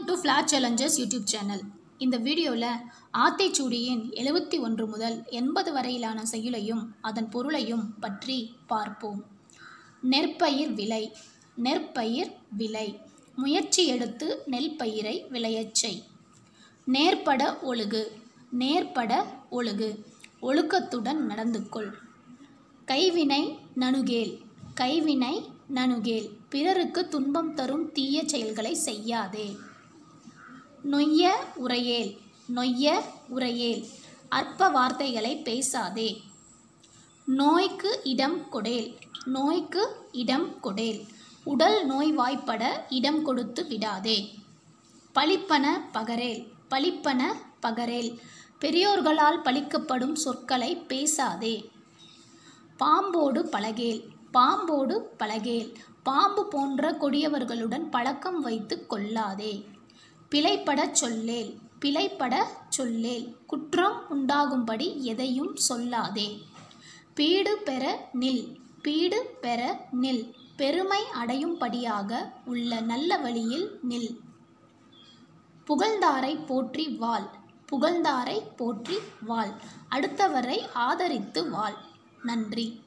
Welcome to flat challengers YouTube channel. இந்த வீடியோவில் ஆத்திச்சூடியின் 71 முதல் 80 வரையிலான செய்யுளையும் அதன் பொருளையும் பற்றி பார்ப்போம். நெற்பயிர் விளை. நெற்பயிர் விளை. முயற்சி எடுத்து நெல் பயிரை விளையச் செய். நேர்பட ஒழுகு. நேர்பட ஒழுகு. ஒழுக்கத்துடன் நடந்து கொள். கைவினை நணுகேல். கைவினை நணுகேல். பிறருக்கு துன்பம் தரும் தீய செயல்களை செய்யாதே. நொய்ய உரையேல். நொய்ய உரையேல். அற்ப வார்த்தைகளை பேசாதே. நோய்க்கு இடம் கொடேல். நோய்க்கு இடம் கொடேல். உடல் நோய்வாய்ப்பட இடம் கொடுத்து விடாதே. பழிப்பன பகரேல். பழிப்பன பகரேல். பெரியோர்களால் பழிக்கப்படும் சொற்களை பேசாதே. பாம்போடு பழகேல். பாம்போடு பழகேல். பாம்பு போன்ற கொடியவர்களுடன் பழக்கம் வைத்து கொள்ளாதே. பிழைப்படச் சொல்லேல். பிழைப்படச் சொல்லேல். குற்றம் உண்டாகும்படி எதையும் சொல்லாதே. பீடு பெற நில். பீடு பெற நில். பெருமை அடையும்படியாக உள்ள நல்ல வழியில் நில். புகழ்ந்தாரை போற்றி வாழ். புகழ்ந்தாரை போற்றி வாழ். அடுத்தவரை ஆதரித்து வாழ். நன்றி.